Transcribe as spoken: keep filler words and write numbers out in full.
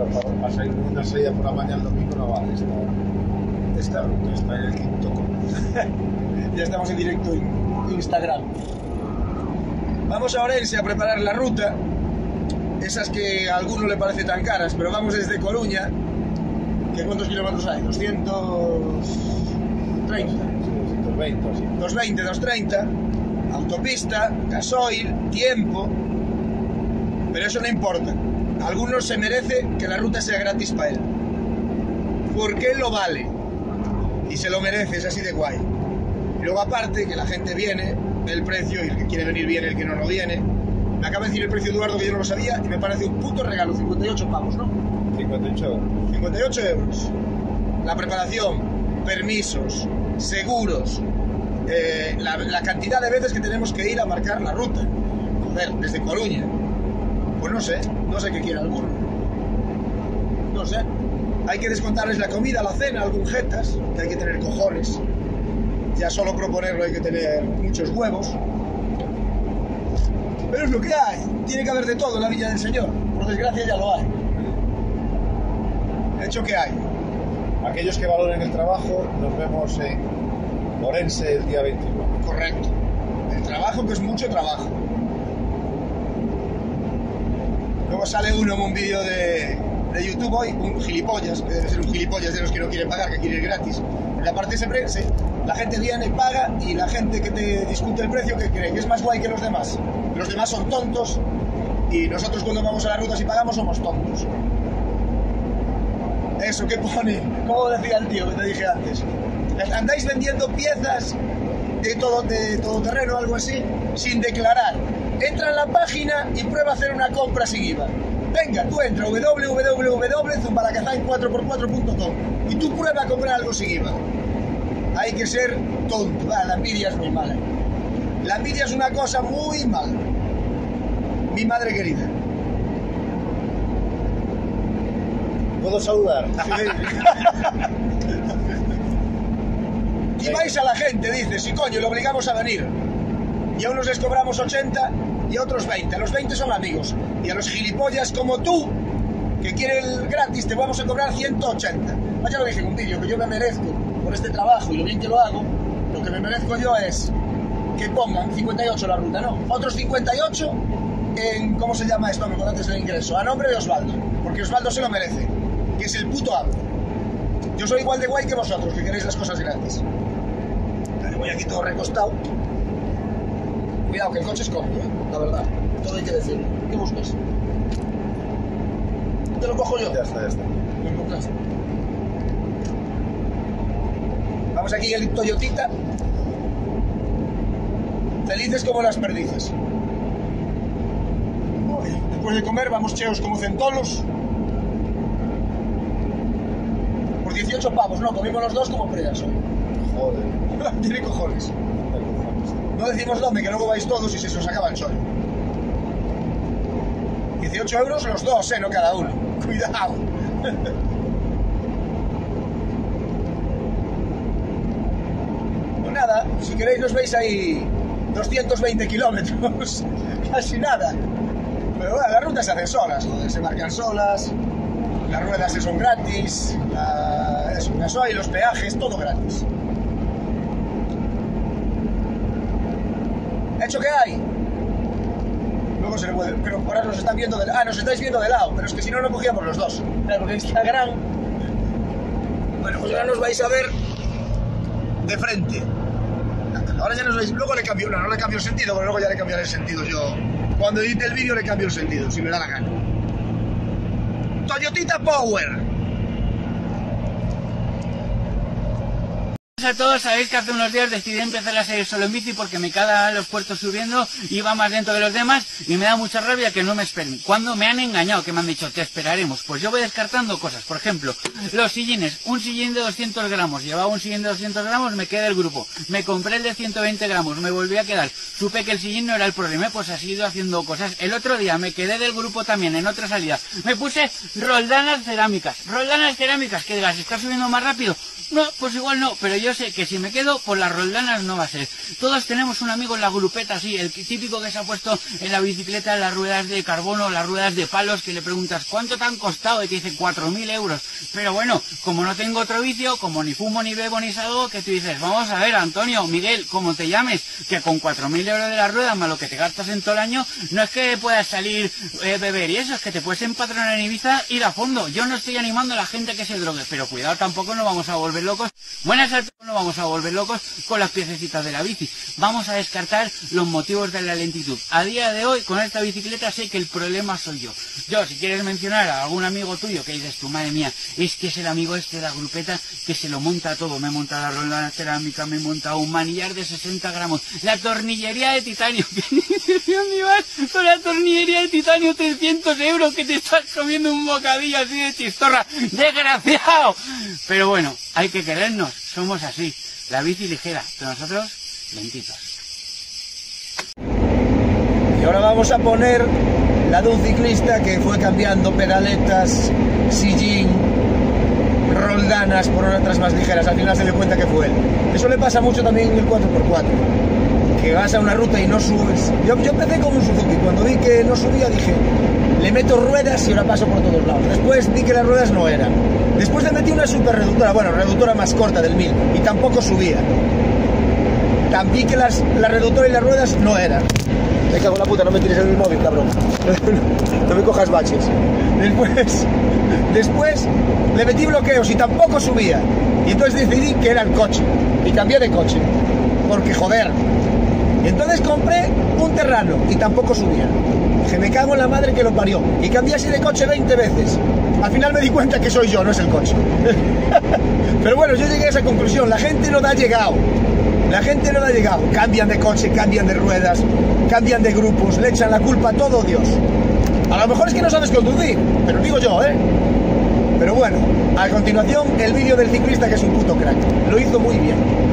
para, para salir una salida por la mañana el domingo no vale. Esta, esta ruta está en el quinto. Ya estamos en directo en Instagram. Vamos a Orense a preparar la ruta. Esas que a alguno le parece tan caras, pero vamos desde Coruña. ¿Qué cuántos kilómetros hay? doscientos treinta. doscientos veinte, así. doscientos veinte, doscientos treinta. Autopista, gasoil, tiempo. Pero eso no importa. A algunos se merece que la ruta sea gratis para él. Porque él lo vale. Y se lo merece, es así de guay. Y luego aparte que la gente viene, ve el precio y el que quiere venir viene, el que no no viene. Me acaba de decir el precio Eduardo que yo no lo sabía y me parece un puto regalo, cincuenta y ocho pavos, ¿no? cincuenta y ocho euros. cincuenta y ocho euros. La preparación, permisos, seguros, eh, la, la cantidad de veces que tenemos que ir a marcar la ruta. Joder, desde Coruña. Pues no sé, no sé qué quiere alguno. No sé. Hay que descontarles la comida, la cena, algún jetas, que hay que tener cojones. Ya solo proponerlo hay que tener muchos huevos. Pero es lo que hay. Tiene que haber de todo en la Villa del Señor. Por desgracia ya lo hay. De hecho que hay. Aquellos que valoren el trabajo, nos vemos en Orense el día veintiuno. Correcto. El trabajo, que es mucho trabajo. Luego sale uno en un vídeo de, de YouTube hoy, un gilipollas, que debe ser un gilipollas de los que no quieren pagar, que quiere ir gratis. En la parte siempre, sí, la gente viene, paga, y la gente que te discute el precio, que cree que es más guay que los demás. Los demás son tontos, y nosotros cuando vamos a las rutas y pagamos somos tontos. Eso que pone, como decía el tío que te dije antes, andáis vendiendo piezas de todo, de todoterreno o algo así, sin declarar. Entra en la página y prueba a hacer una compra sin I V A. Venga, tú entra a doble u doble u doble u punto zumbalacazain cuatro por cuatro punto com y tú prueba a comprar algo sin I V A. Hay que ser tonto. Ah, la envidia es muy mala. La envidia es una cosa muy mala. Mi madre querida. ¿Puedo saludar? Y vais a la gente, dices, y coño, lo obligamos a venir. Y a unos les cobramos ochenta y a otros veinte. A los veinte son amigos. Y a los gilipollas como tú, que quieren gratis, te vamos a cobrar ciento ochenta. Ah, ya lo dije en un vídeo, que yo me merezco, por este trabajo y lo bien que lo hago, lo que me merezco yo es que pongan cincuenta y ocho la ruta, ¿no? Otros cincuenta y ocho en, ¿cómo se llama esto? Me conoces el ingreso. A nombre de Osvaldo, porque Osvaldo se lo merece, que es el puto amo. Yo soy igual de guay que vosotros, que queréis las cosas gratis. Voy aquí todo recostado. Cuidado, que el coche es cómodo, ¿eh? La verdad. Todo hay que decir. ¿Qué buscas? ¿Te lo cojo yo? Ya está, ya está. ¿Lo encontraste? Vamos aquí el Toyotita. Felices como las perdices. Uy, después de comer vamos cheos como centolos. Por dieciocho pavos, no, comimos los dos como pregas hoy. Joder. Tiene cojones. No decimos dónde, que luego vais todos y se os acaba el sol. dieciocho euros los dos, eh, no cada uno. Cuidado. Pues nada, si queréis nos veis ahí doscientos veinte kilómetros. Casi nada. Pero bueno, las rutas se hacen solas, joder, se marcan solas. Las ruedas se son gratis. La... Eso, el gasoil, los peajes, todo gratis. ¿Hecho qué hay? Luego se le puede... Pero ahora nos están viendo de... Ah, nos estáis viendo de lado. Pero es que si no, no cogíamos los dos. Claro, porque Instagram... Bueno, pues ahora nos vais a ver de frente. Ahora ya nos veis... Luego le cambio... No, no le cambio el sentido, pero luego ya le cambiaré el sentido yo. Cuando edite el vídeo le cambio el sentido, si me da la gana. Toyotita Power. A todos, sabéis que hace unos días decidí empezar a salir solo en bici porque me caga los puertos subiendo, iba más lento de los demás y me da mucha rabia que no me esperen. Cuando me han engañado, que me han dicho, te esperaremos, pues yo voy descartando cosas. Por ejemplo, los sillines, un sillín de doscientos gramos, llevaba un sillín de doscientos gramos, me quedé del grupo. Me compré el de ciento veinte gramos, me volví a quedar. Supe que el sillín no era el problema, pues así he ido haciendo cosas. El otro día me quedé del grupo también, en otra salida. Me puse roldanas cerámicas, roldanas cerámicas, que digas, ¿estás subiendo más rápido? no, pues igual no, pero yo sé que si me quedo, por las roldanas no va a ser. Todos tenemos un amigo en la grupeta así, el típico que se ha puesto en la bicicleta las ruedas de carbono, las ruedas de palos, que le preguntas ¿cuánto te han costado? Y te dice cuatro mil euros. Pero bueno, como no tengo otro vicio, como ni fumo, ni bebo, ni salgo, que tú dices, vamos a ver, Antonio, Miguel, como te llames, que con cuatro mil euros de las ruedas, más lo que te gastas en todo el año, no es que puedas salir, eh, beber y eso, es que te puedes empadronar en Ibiza, ir a fondo. Yo no estoy animando a la gente que se drogue, pero cuidado, tampoco nos vamos a volver locos. Buenas tardes, no vamos a volver locos con las piececitas de la bici. Vamos a descartar los motivos de la lentitud. A día de hoy, con esta bicicleta, sé que el problema soy yo. Yo, si quieres mencionar a algún amigo tuyo que dices tú, madre mía, es que es el amigo este de la grupeta que se lo monta todo. Me monta la roldana cerámica, me monta un manillar de sesenta gramos, la tornillería de titanio. ¿Dónde vas con la tornillería de titanio? trescientos euros, que te estás comiendo un bocadillo así de chistorra. ¡Desgraciado! Pero bueno, hay que querernos, somos así. La bici ligera, pero nosotros lentitos. Y ahora vamos a poner la de un ciclista que fue cambiando pedaletas, sillín, roldanas por otras más ligeras. Al final se le cuenta que fue él. Eso le pasa mucho también en el cuatro por cuatro, que vas a una ruta y no subes. Yo, yo empecé con un Suzuki, cuando vi que no subía dije, le meto ruedas y ahora paso por todos lados. Después vi que las ruedas no eran. Después le metí una super reductora, bueno, reductora más corta del mil, y tampoco subía. También que las, la reductora y las ruedas no eran. Me cago en la puta, no me tires el móvil, cabrón. No me cojas baches. Después, después le metí bloqueos y tampoco subía. Y entonces decidí que era el coche. Y cambié de coche. Porque joder. Y entonces compré un Terrano y tampoco subía. Dije, me cago en la madre que lo parió. Y cambié así de coche veinte veces. Al final me di cuenta que soy yo, no es el coche. Pero bueno, yo llegué a esa conclusión. La gente no da llegado. La gente no ha llegado, cambian de coche, cambian de ruedas, cambian de grupos, le echan la culpa a todo Dios. A lo mejor es que no sabes conducir, pero digo yo, ¿eh? Pero bueno, a continuación el vídeo del ciclista que es un puto crack, lo hizo muy bien.